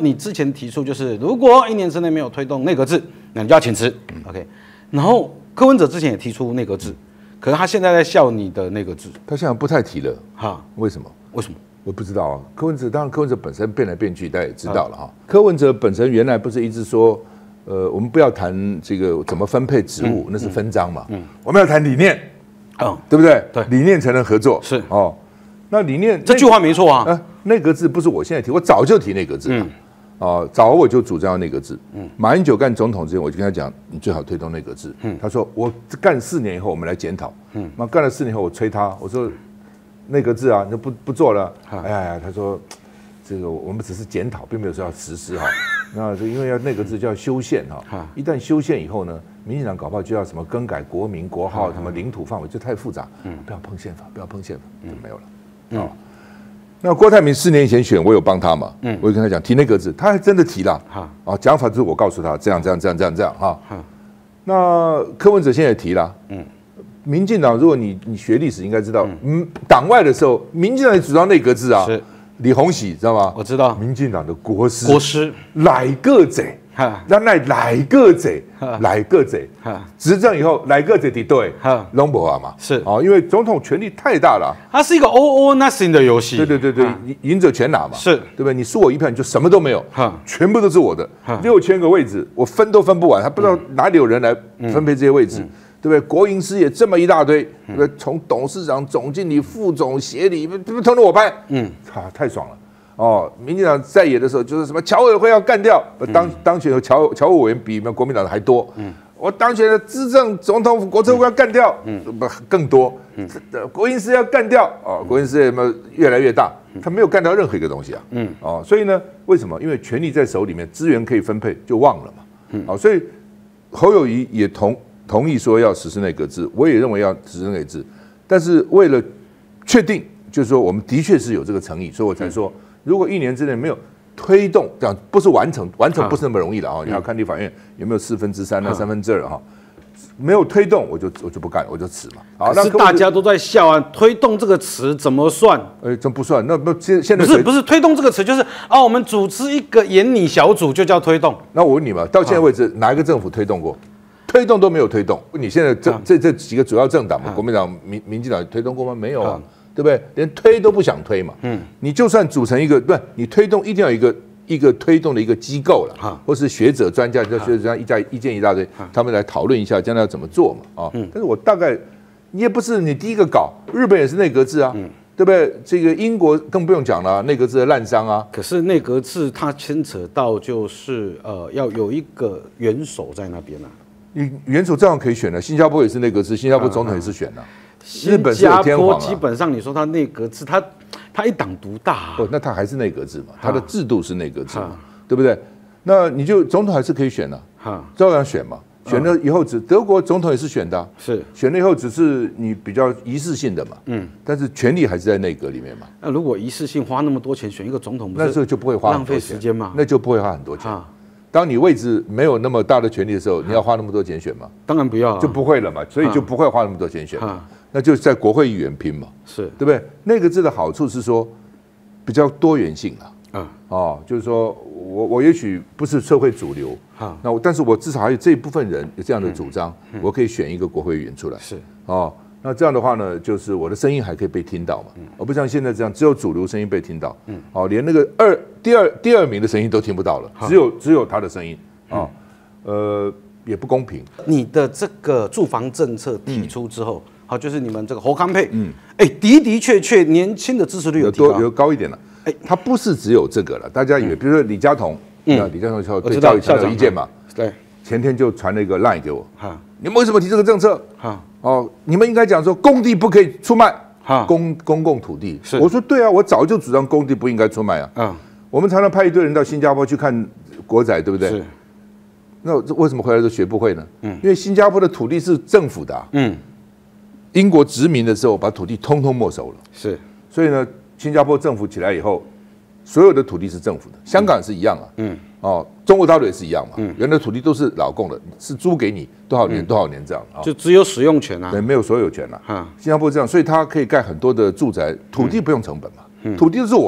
你之前提出就是如果1年之内没有推动内阁制，那你就要请辞。OK， 然后柯文哲之前也提出内阁制，可是他现在在笑你的内阁制， 他现在不太提了。 哈， 为什么？ 为什么？ 我不知道啊。柯文哲当然，柯文哲本身变来变去，大家也知道了哈。柯文哲本身原来不是一直说，我们不要谈这个怎么分配职务，那是分赃嘛。我们要谈理念，对不对？ 对， 理念才能合作。 是哦，那理念这句话没错啊。 内阁制不是我现在提，我早就提内阁制了。早我就主张内阁制。马英九干总统之前，我就跟他讲，你最好推动内阁制。他说我干4年以后，我们来检讨。那干了4年后，我催他，我说内阁制啊，你不做了。哎呀，他说这个我们只是检讨，并没有说要实施哈。那因为要内阁制就要修宪哈，一旦修宪以后呢，民进党搞不好就要什么更改国名、国号、什么领土范围，就太复杂。不要碰宪法，不要碰宪法，就没有了。那郭台铭4年以前选，我有帮他嘛，我就跟他讲提内阁制，他还真的提了。讲法就是我告诉他这样哈。那柯文哲现在也提了。民进党如果你学历史应该知道，党外的时候，民进党也主张内阁制啊。李鸿禧知道吗？ 我知道， 民进党的国师来个贼，让来个贼，执政以后来个贼的对，拢无啊嘛， 是因为总统权力太大了， 它是一个 all or nothing 的游戏， 对，赢者全拿嘛， 是对不对？你输我1票，你就什么都没有，全部都是我的，6000个位置，我分都分不完，他不知道哪里有人来分配这些位置。对不对？国营事业这么一大堆，对不对？从董事长、总经理、副总、协理，通通我拍，太爽了。民进党在野的时候，就是什么侨委会要干掉，当选的侨务委员比国民党的还多。我当选的资政、总统府、国策会要干掉，更多。国营事业要干掉，国营事业越来越大，他没有干掉任何一个东西啊。所以呢，为什么？因为权力在手里面，资源可以分配，就忘了嘛。所以侯友宜也同意说要实施内阁制，我也认为要实施内阁制，但是为了确定，就是说我们的确是有这个诚意，所以我才说，如果1年之内没有推动，这样不是完成不是那么容易的你要看立法院有没有3/4啊2/3哈，没有推动我就不干，我就辞嘛。 好，可是大家都在笑啊，推动这个词怎么算？ 这不算，那现在不是推动这个词，就是我们组织一个研拟小组就叫推动。 那我问你嘛，到现在为止哪一个政府推动过？推动都没有推动，你现在这几个主要政党嘛，国民党、民进党推动过吗？没有啊，对不对？连推都不想推嘛。你就算组成一个，不是你推动一定要有一个推动的一个机构了，或是学者专家，意见一大堆，他们来讨论一下将来要怎么做嘛。但是我大概你也不是你第一个搞，日本也是内阁制啊。对不对？这个英国更不用讲了，内阁制的滥觞啊。 可是内阁制它牵扯到就是要有一个元首在那边啊。 你元首照样可以选的，新加坡也是内阁制，新加坡总统也是选的。日本是有天皇基本上你说他内阁制，他一党独大。 那他还是内阁制嘛，他的制度是内阁制嘛，对不对？那你就总统还是可以选的，照样选嘛。选了以后德国总统也是选的， 是选了以后只是你比较仪式性的嘛，但是权力还是在内阁里面嘛。 那如果仪式性花那么多钱选一个总统， 那时候就不会花浪费时间嘛？ 那就不会花很多钱。当你位置没有那么大的权力的时候，你要花那么多钱选吗？ 当然不要， 就不会了嘛，所以就不会花那么多钱选，那就在国会议员拼嘛， 是对不对？内阁制的好处是说比较多元性啊，就是说我也许不是社会主流，但是我至少还有这一部分人有这样的主张，我可以选一个国会议员出来， 是那这样的话呢，就是我的声音还可以被听到嘛，而不像现在这样，只有主流声音被听到，连那个第二名的声音都听不到了，只有他的声音也不公平。 你的这个住房政策提出之后，就是你们这个侯康配，的确年轻的支持率有高一点了。他不是只有这个了，大家以为，比如说李佳彤，李佳彤对教育强有意见嘛， 对， 前天就传了一个 line 给我，你们为什么提这个政策？你们应该讲说工地不可以出卖，公共土地。我说对啊，我早就主张工地不应该出卖啊。我们常常派一堆人到新加坡去看国宅，对不对？是。那为什么回来都学不会呢？因为新加坡的土地是政府的，英国殖民的时候把土地通通没收了， 是。 所以呢，新加坡政府起来以后，所有的土地是政府的，香港也是一样啊，中国大陆也是一样嘛，原来土地都是老共的，是租给你多少年这样就只有使用权啊， 对，没有所有权新加坡这样，所以它可以盖很多的住宅，土地不用成本嘛，土地都是我的，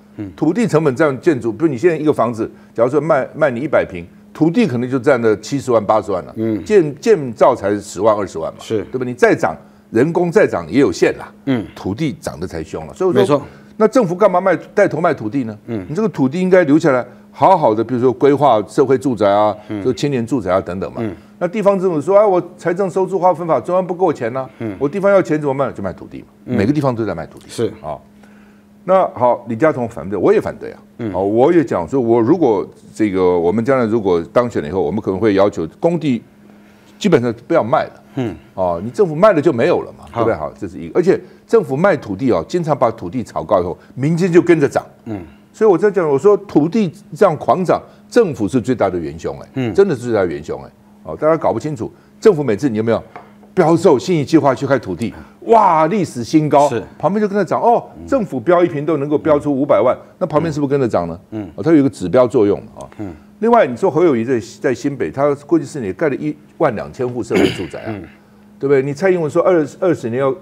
土地成本占建筑，比如你现在一个房子，假如说卖你100平，土地可能就占了70万80万了，建造才10万20万嘛， 是对吧？你再涨，人工再涨也有限啦，土地涨得才凶了，所以没错。 那政府干嘛带头卖土地呢？你这个土地应该留下来，好好的，比如说规划社会住宅啊，就青年住宅啊等等嘛。那地方政府说，我财政收支划分法中央不够钱呐，我地方要钱怎么办？就卖土地嘛，每个地方都在卖土地。 是啊，那好，李嘉彤反对，我也反对啊。我也讲说，我如果这个我们将来如果当选了以后，我们可能会要求工地基本上不要卖了。你政府卖了就没有了嘛，对不对？好，这是一个，而且政府卖土地经常把土地炒高以后，民间就跟着涨。所以我在讲，我说土地这样狂涨，政府是最大的元凶真的是最大的元凶大家搞不清楚，政府每次你有没有标售信义计划去开土地，哇，历史新高，旁边就跟着涨政府标1坪都能够标出500万，那旁边是不是跟着涨呢？它有一个指标作用另外，你说侯友宜在新北，他过去4年盖了12000户社会住宅对不对？你蔡英文说20年要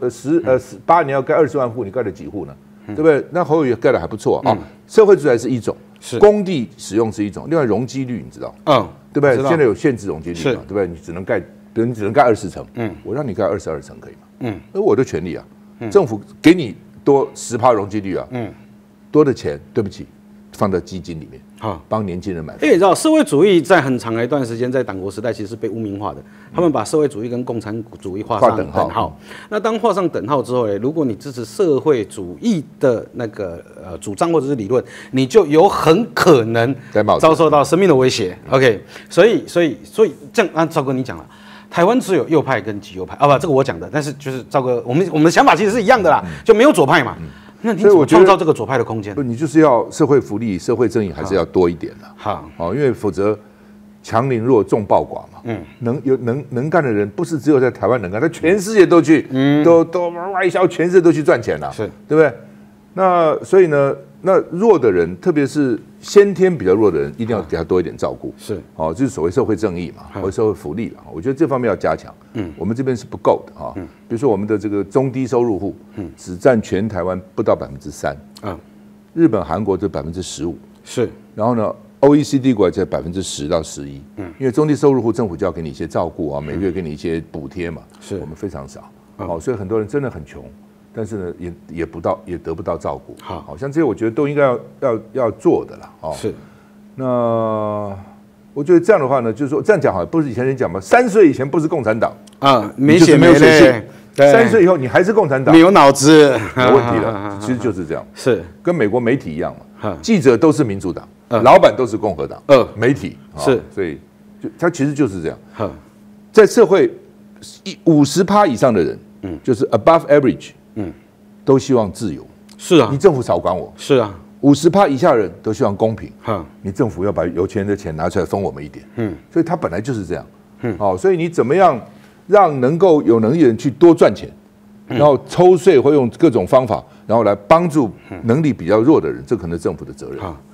8年要盖20万户，你盖了几户呢？对不对？那侯友宜盖的还不错社会住宅是一种，工地使用是一种，另外容积率你知道？对不对？现在有限制容积率嘛，对不对？你只能盖，比如你只能盖20层，我让你盖22层可以吗？那我的权利政府给你多10%容积率多的钱，对不起，放在基金里面，帮年轻人买。 你知道社会主义在很长的一段时间，在党国时代其实是被污名化的，他们把社会主义跟共产主义画上等号。那当画上等号之后呢，如果你支持社会主义的那个主张或者是理论，你就有很可能遭受到生命的威胁。OK， 所以这样赵哥你讲了。台湾只有右派跟极右派不，这个我讲的，但是就是赵哥，我们的想法其实是一样的啦，就没有左派嘛。那你怎么创造这个左派的空间？ 不，你就是要社会福利、社会正义还是要多一点的。因为否则强凌弱、众暴寡嘛。能干的人不是只有在台湾能干，他全世界都去，都外销，全世界都去赚钱了，对不对？那所以呢，那弱的人，特别是先天比较弱的人，一定要给他多一点照顾。就是所谓社会正义嘛，或者社会福利我觉得这方面要加强。我们这边是不够的比如说我们的这个中低收入户，只占全台湾不到3%。日本、韩国就15%。然后呢 ，OECD 国家在10%到11%。因为中低收入户政府就要给你一些照顾每个月给你一些补贴嘛。我们非常少。所以很多人真的很穷。但是呢，也得不到照顾。好像这些我觉得都应该要做的啦。那我觉得这样的话呢，就是说这样讲好，不是以前人讲吗？3岁以前不是共产党没血没泪 ；3岁以后你还是共产党， 没有脑子， 有问题了。其实就是这样，跟美国媒体一样嘛，记者都是民主党，老板都是共和党，媒体所以他其实就是这样。在社会50%以上的人，就是 above average。都希望自由。你政府少管我。50%以下的人都希望公平。你政府要把有钱人的钱拿出来分我们一点。所以他本来就是这样。所以你怎么样让能够有能力的人去多赚钱，然后抽税或用各种方法，然后来帮助能力比较弱的人，这可能是政府的责任。